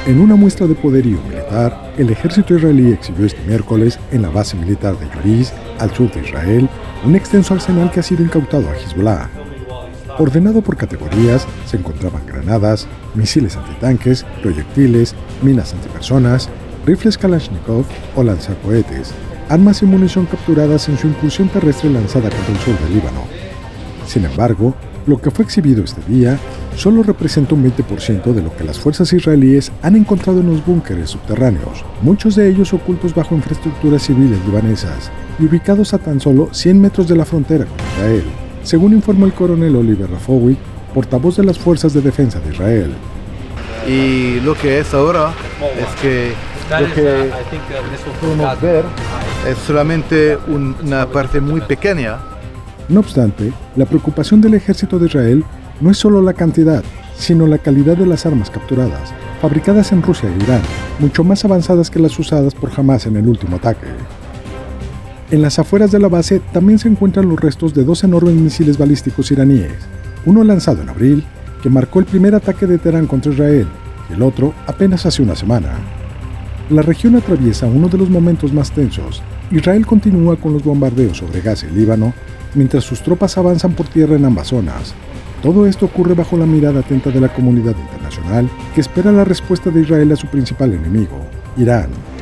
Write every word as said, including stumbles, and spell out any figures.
En una muestra de poderío militar, el ejército israelí exhibió este miércoles en la base militar de Yoriz, al sur de Israel, un extenso arsenal que ha sido incautado a Hezbollah. Ordenado por categorías, se encontraban granadas, misiles antitanques, proyectiles, minas antipersonas, rifles Kalashnikov o lanzacohetes, armas y munición capturadas en su incursión terrestre lanzada contra el sur del Líbano. Sin embargo, lo que fue exhibido este día solo representa un veinte por ciento de lo que las fuerzas israelíes han encontrado en los búnkeres subterráneos, muchos de ellos ocultos bajo infraestructuras civiles libanesas y ubicados a tan solo cien metros de la frontera con Israel, según informó el coronel Oliver Rafowik, portavoz de las Fuerzas de Defensa de Israel. Y lo que es ahora es que lo que podemos ver es solamente un, una parte muy pequeña. No obstante, la preocupación del ejército de Israel no es solo la cantidad, sino la calidad de las armas capturadas, fabricadas en Rusia e Irán, mucho más avanzadas que las usadas por Hamas en el último ataque. En las afueras de la base también se encuentran los restos de dos enormes misiles balísticos iraníes, uno lanzado en abril, que marcó el primer ataque de Teherán contra Israel, y el otro apenas hace una semana. La región atraviesa uno de los momentos más tensos. Israel continúa con los bombardeos sobre Gaza y Líbano, mientras sus tropas avanzan por tierra en ambas zonas. Todo esto ocurre bajo la mirada atenta de la comunidad internacional, que espera la respuesta de Israel a su principal enemigo, Irán.